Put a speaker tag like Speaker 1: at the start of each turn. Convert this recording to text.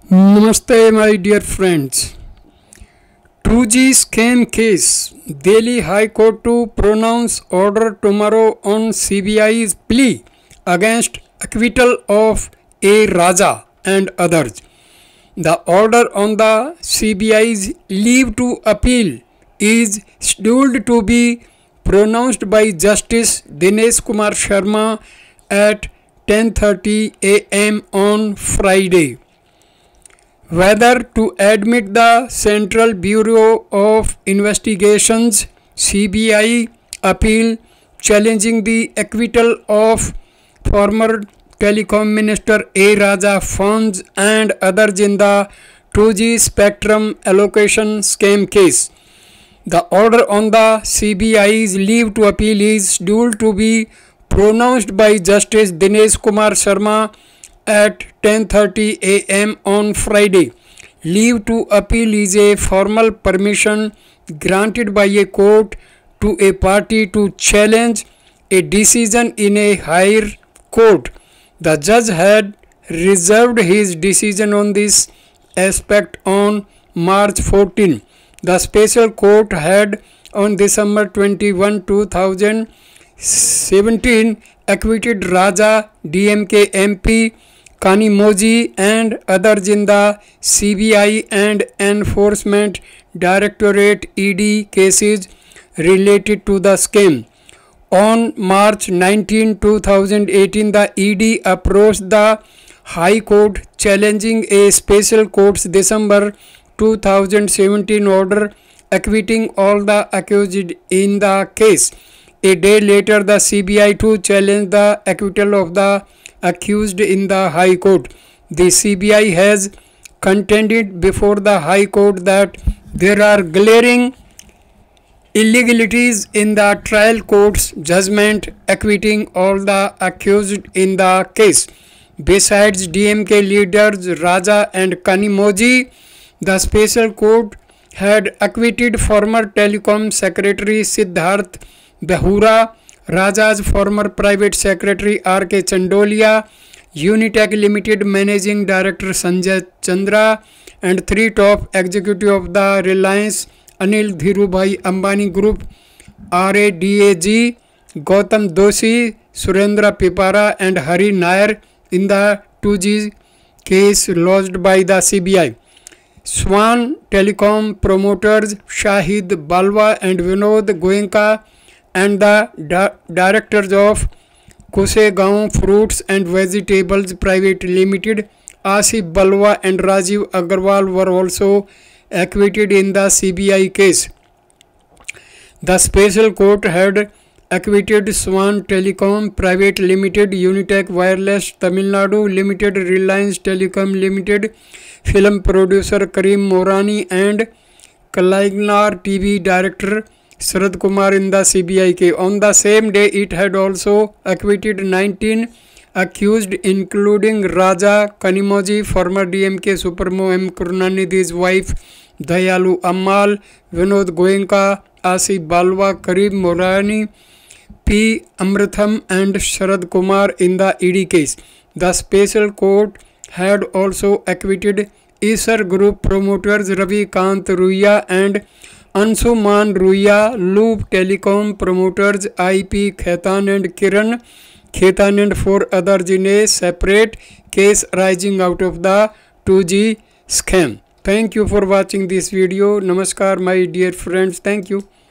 Speaker 1: Namaste, my dear friends. 2G scam case. Delhi High Court to pronounce order tomorrow on CBI's plea against acquittal of A. Raja and others. The order on the CBI's leave to appeal is scheduled to be pronounced by Justice Dinesh Kumar Sharma at 10:30 a.m. on Friday. Whether to admit the Central Bureau of Investigation's CBI appeal challenging the acquittal of former telecom minister A. Raja funds and others in the 2G spectrum allocation scam case. The order on the CBI's leave to appeal is scheduled to be pronounced by Justice Dinesh Kumar Sharma at 10:30 a.m. on Friday. Leave to appeal is a formal permission granted by a court to a party to challenge a decision in a higher court. The judge had reserved his decision on this aspect on March 14. The special court had on December 21, 2017 acquitted Raja, DMK MP, Kanimoji and others in the CBI and Enforcement Directorate ED cases related to the scam. On March 19, 2018, the ED approached the High Court challenging a special court's December 2017 order acquitting all the accused in the case. A day later, the CBI too challenged the acquittal of the accused in the High Court. The CBI has contended before the High Court that there are glaring illegalities in the trial court's judgment acquitting all the accused in the case. Besides DMK leaders Raja and Kanimoji, the special court had acquitted former telecom secretary Siddharth Behura, Raja's former private secretary R.K. Chandolia, Unitech Limited Managing Director Sanjay Chandra, and three top executives of the Reliance Anil Dhirubhai Ambani Group, RADAG, Gautam Doshi, Surendra Pipara, and Hari Nair in the 2G case lodged by the CBI. Swan Telecom promoters Shahid Balwa and Vinod Goenka and the directors of Kusegaon Fruits and Vegetables Private Limited, Asif Balwa and Rajiv Agarwal were also acquitted in the CBI case. The special court had acquitted Swan Telecom Private Limited, Unitech Wireless Tamil Nadu Limited, Reliance Telecom Limited, film producer Karim Morani and Kalainar TV director Sharad Kumar in the CBI case. On the same day, it had also acquitted 19 accused, including Raja, Kanimoji, former DMK Supremo M. Karunanidhi's wife, Dayalu Ammal, Vinod Goenka, Asif Balwa, Karim Morani, P. Amritham and Sharad Kumar in the ED case. The special court had also acquitted Isar Group promoters Ravi Kant Ruiya and Ansuman Ruiya, Loop Telecom promoters IP Khaitan and Kiran Khaitan and four others in a separate case arising out of the 2G scam. Thank you for watching this video. Namaskar, my dear friends. Thank you.